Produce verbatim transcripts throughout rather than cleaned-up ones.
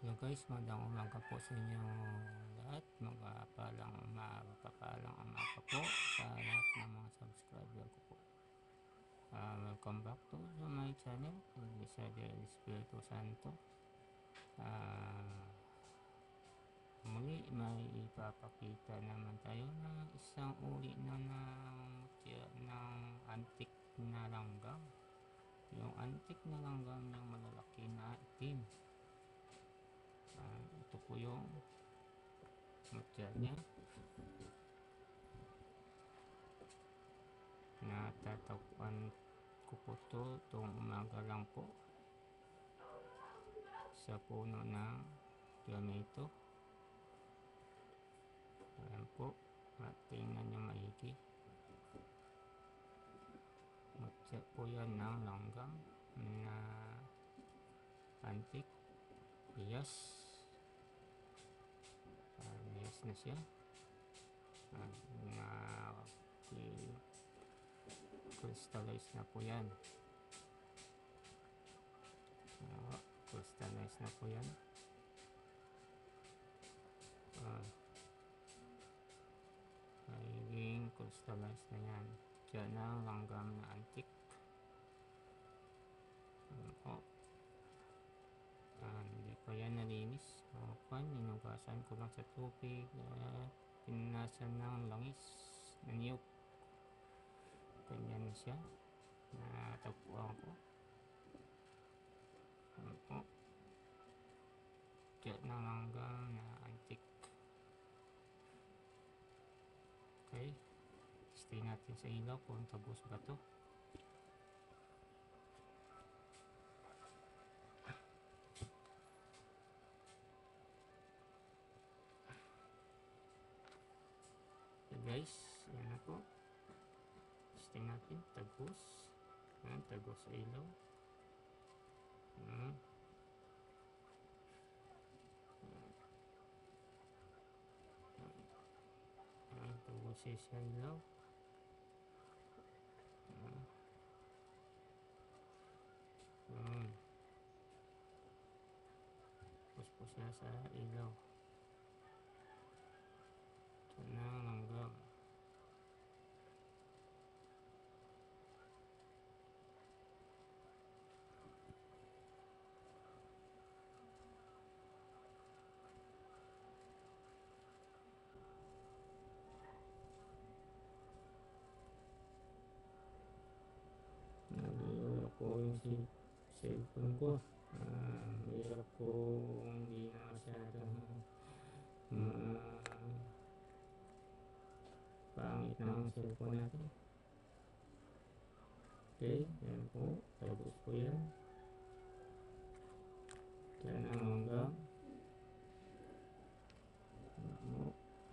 Hello guys, magandang umaga po sa inyo lahat. Magpapalang mapapalang umaga po sa lahat ng mga subscriber ko po. Uh, welcome back to my channel, Elisa del Espiritu Santo. Uh, muli may ipapakita naman tayo ng isang uri na ng mutya ng antik na langgam. Yung antik na langgam yung malalaki na itim. Uh, ito po yung mutya niya. Natatagpuan ko po ito itong umaga lang po sa puno ng tomato. Ayan po, at tingnan nyo maigi. Mutya po yan ng langgam na antik. Yes, uh, yes na siya. Uh, na okay. Crystallize na po yan. Uh, crystallize na po yan. Uh, Magiging crystallize na yan. Diyan ang langgam na antik. Uh, oh. Uh, hindi pa yan nalinis. Uh, pan, inugasan ko lang sa tubig. Uh, pinasan ng langis na niyog. Ganyan na siya. Natagpuan ko. Ano po? Diyan ng langgam na antik. Okay. Stay natin sa ilaw kung tagos ba to. Okay guys, yan na po. Stay natin, tagos. Yan, tagos sa ilaw. Hmm. Yan, tagos sa ilaw. Hmm. Hmm. Puspos na sa ilaw. Ito na langgam. Nalilala ko yung si cellphone ko. Uh, Mahirap ko hindi na masyadong uh, pangit ng cellphone natin. Okay, yan po. Tapos po yan. Yan ang langgam. Ano?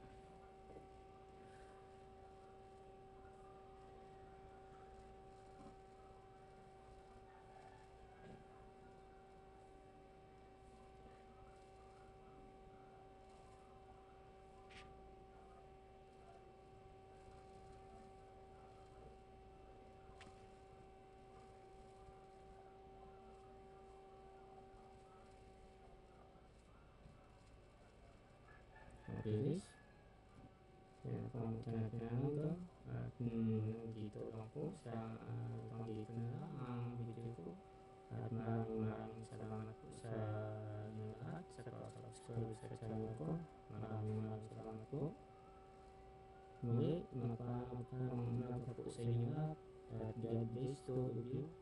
Okay guys, yan po ang mutya natin ang langgam. At mm, dito lang po sa uh, pang dito na lang ang video ko. At maraming maraming salamat po sa inyo lahat sa pag-subscribe sa channel ko. Maraming maraming salamat po. Muli, mapapagpalang umaga po sa inyo lahat. At God bless to all of you.